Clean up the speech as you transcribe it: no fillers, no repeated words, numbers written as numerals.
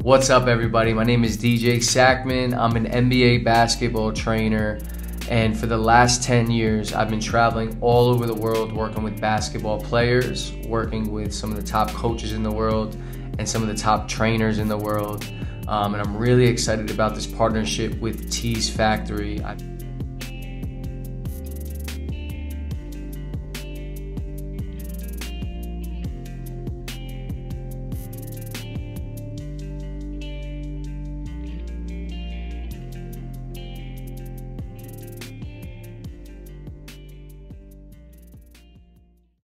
What's up, everybody? My name is DJ Sackman. I'm an NBA basketball trainer, and for the last 10 years, I've been traveling all over the world working with basketball players, working with some of the top coaches in the world and some of the top trainers in the world. And I'm really excited about this partnership with T's Factory.